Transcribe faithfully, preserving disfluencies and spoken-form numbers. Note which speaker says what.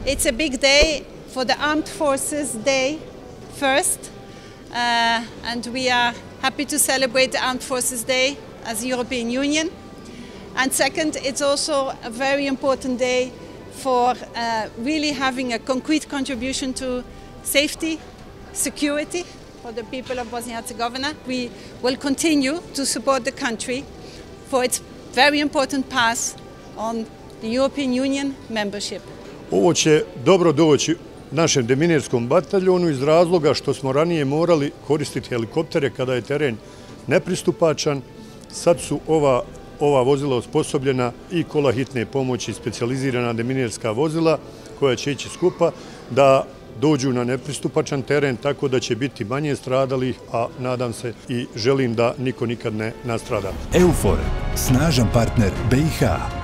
Speaker 1: It's a big day for the Armed Forces Day first, uh, and we are happy to celebrate the Armed Forces Day as the European Union. And second, it's also a very important day for uh, really having a concrete contribution to safety, security for the people of Bosnia and Herzegovina. We will continue to support the country for its very important path on the European Union membership.
Speaker 2: Ovo će dobro doći našem deminerskom bataljonu iz razloga što smo ranije morali koristiti helikoptere kada je teren nepristupačan. Sad su ova, ova vozila osposobljena i kola hitne pomoći, specijalizirana deminerska vozila koja će ići skupa da dođu na nepristupačan teren, tako da će biti manje stradalih, a nadam se i želim da niko nikad ne nastrada.
Speaker 3: Eufor, snažan partner B i H.